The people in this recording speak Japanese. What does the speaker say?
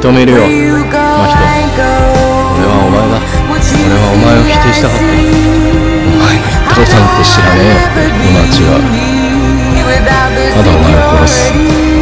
認めるよ、真人。俺はお前だ。俺はお前を否定したかった。お前の言ったことなんて知らねえよって今は違う。ただお前を殺す。